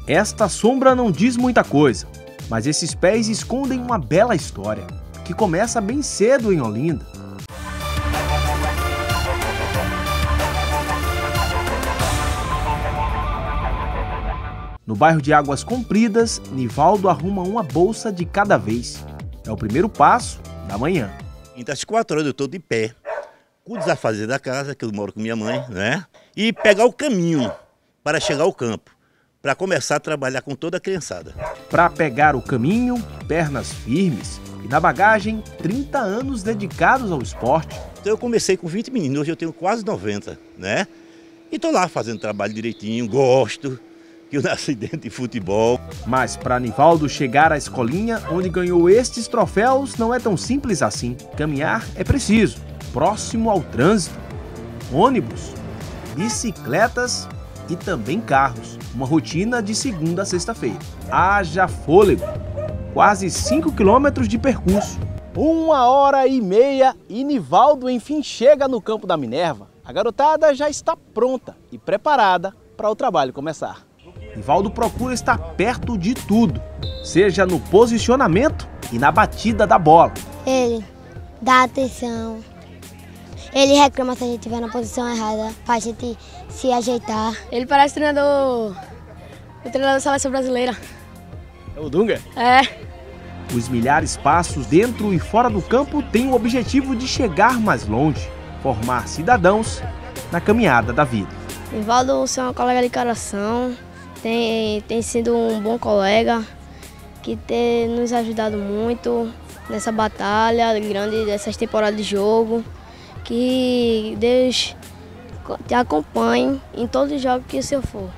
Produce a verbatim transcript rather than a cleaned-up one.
Esta sombra não diz muita coisa, mas esses pés escondem uma bela história, que começa bem cedo em Olinda. No bairro de Águas Compridas, Nivaldo arruma uma bolsa de cada vez. É o primeiro passo da manhã. Então, às quatro horas eu estou de pé, com o desafazer da casa, que eu moro com minha mãe, né? E pegar o caminho para chegar ao campo, para começar a trabalhar com toda a criançada. Para pegar o caminho, pernas firmes e na bagagem, trinta anos dedicados ao esporte. Então eu comecei com vinte meninos, hoje eu tenho quase noventa, né? E estou lá fazendo trabalho direitinho, gosto, que eu nasci dentro de futebol. Mas para Nivaldo chegar à escolinha onde ganhou estes troféus não é tão simples assim. Caminhar é preciso, próximo ao trânsito, ônibus, bicicletas e também carros. Uma rotina de segunda a sexta-feira. Haja fôlego, quase cinco quilômetros de percurso. Uma hora e meia e Nivaldo enfim chega no campo da Minerva. A garotada já está pronta e preparada para o trabalho começar. Nivaldo procura estar perto de tudo, seja no posicionamento e na batida da bola. Ele dá atenção, ele reclama se a gente estiver na posição errada, faz a gente se ajeitar. Ele parece treinador, o treinador da seleção brasileira. É o Dunga? É. Os milhares de passos dentro e fora do campo têm o objetivo de chegar mais longe, formar cidadãos na caminhada da vida. Nivaldo é um colega de coração. Tem, tem sido um bom colega, que tem nos ajudado muito nessa batalha grande, dessas temporadas de jogo. Que Deus te acompanhe em todos os jogos que o senhor for.